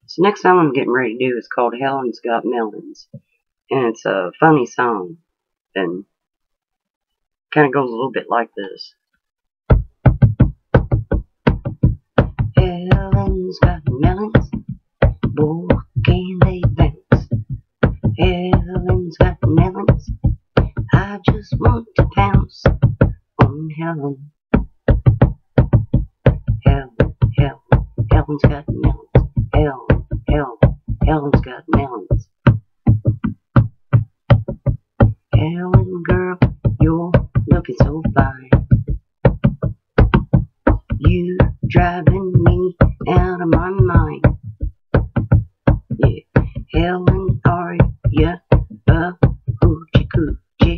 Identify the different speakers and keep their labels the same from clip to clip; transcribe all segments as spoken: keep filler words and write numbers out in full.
Speaker 1: So next song I'm getting ready to do is called Helen's Got Melons. And it's a funny song. And kind of goes a little bit like this. Helen's got melons, boy, can they bounce. Helen's got melons, I just want to pounce on Helen. Helen, Helen, Helen's got melons. Helen, Helen, Helen's got melons. Helen, girl, you're looking so fine. You driving me out of my mind. Yeah, Helen, are ya a hoochie coochie?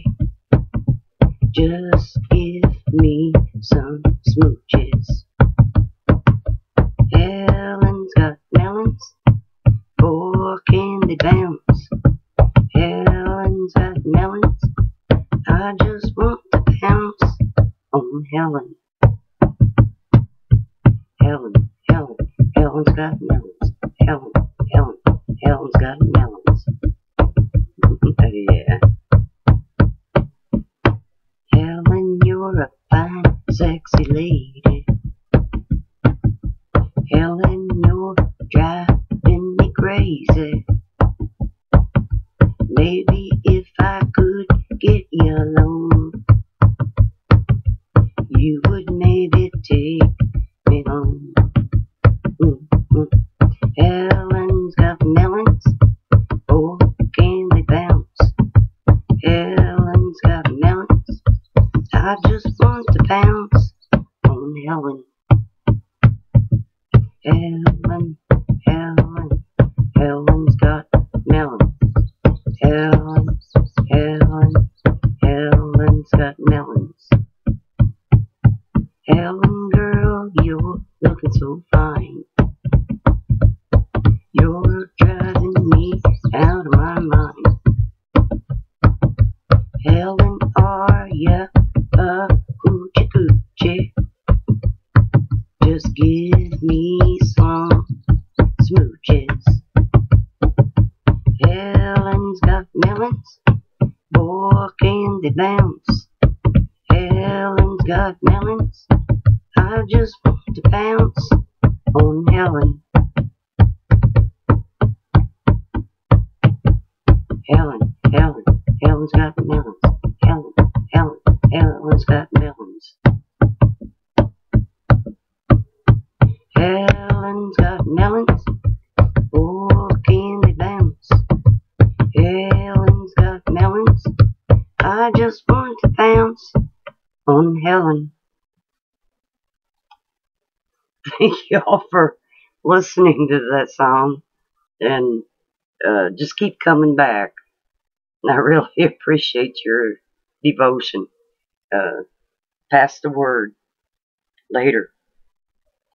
Speaker 1: Just give me some smooches. Helen's got melons, boy, can they bounce. Helen's got melons, I just want to pounce on Helen. Helen, Helen, Helen's got melons. Helen, Helen, Helen's got melons. Yeah. Helen, you're a fine, sexy lady. Helen, you're driving me crazy. Maybe if I could get you alone, you would maybe take me home. Mm-hmm. Helen's got melons, oh, can they bounce? Helen's got melons, I just want to pounce on Helen. Helen, Helen, Helen's got melons. Helen, Helen, Helen's got melons. Helen, girl, you're looking so fine. You're driving me out of my mind. Helen, are ya a hoochie coochie? Just give me some smooches. Helen's got melons, boy, can they bounce. Helen's got melons, I just want to pounce on Helen. Helen, Helen, Helen's got melons. Helen, Helen, Helen's got melons. Helen's got melons, oh, can they bounce. Helen's got melons, I just want to pounce on Helen. Thank y'all for listening to that song, and uh, just keep coming back. And I really appreciate your devotion. Uh, pass the word. Later.